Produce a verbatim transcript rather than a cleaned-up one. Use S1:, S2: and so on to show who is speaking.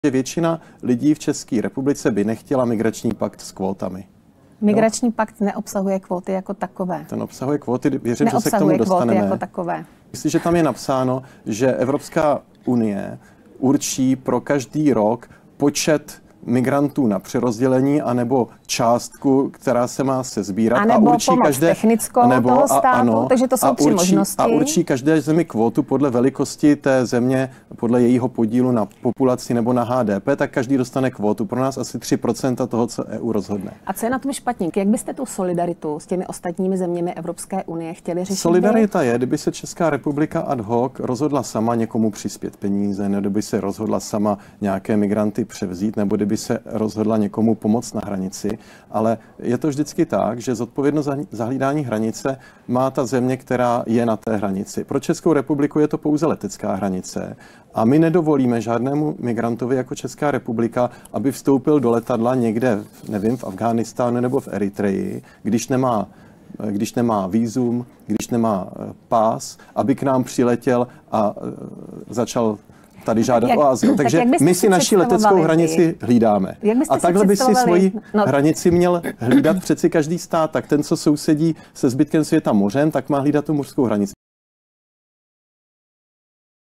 S1: že většina lidí v České republice by nechtěla migrační pakt s kvótami.
S2: Migrační jo? pakt neobsahuje kvóty jako takové.
S1: Ten obsahuje kvóty, věřím, že se k tomu
S2: Neobsahuje
S1: dostaneme.
S2: kvóty jako takové.
S1: Jestliže tam je napsáno, že Evropská unie určí pro každý rok počet migrantů na přerozdělení anebo částku, která se má sezbírat.
S2: A nebo
S1: a určí
S2: pomoc
S1: každé,
S2: technickou
S1: nebo,
S2: toho
S1: a,
S2: státu,
S1: ano,
S2: takže to jsou
S1: a
S2: tři
S1: určí,
S2: možnosti.
S1: A určí každé zemi kvótu podle velikosti té země, podle jejího podílu na populaci nebo na H D P, tak každý dostane kvótu. Pro nás asi tři procenta toho, co E U rozhodne.
S2: A co je na tom špatně? Jak byste tu solidaritu s těmi ostatními zeměmi Evropské unie chtěli řešit?
S1: Solidarita je, kdyby se Česká republika ad hoc rozhodla sama někomu přispět peníze, nebo kdyby se rozhodla sama nějaké migranty převzít, nebo kdyby se rozhodla někomu pomoct na hranici, ale je to vždycky tak, že zodpovědnost za hlídání hranice má ta země, která je na té hranici. Pro Českou republiku je to pouze letecká hranice a my nedovolíme žádnému migrantovi jako Česká republika, aby vstoupil do letadla někde, nevím, v Afghánistánu nebo v Eritreji, když nemá když nemá vízum, když nemá pás, aby k nám přiletěl a začal tady žádat
S2: jak,
S1: o azyl. Takže
S2: tak
S1: my si naši leteckou hranici hlídáme. A takhle by si svoji
S2: no.
S1: hranici měl hlídat přeci každý stát. Tak ten, co sousedí se zbytkem světa mořem, tak má hlídat tu mořskou hranici.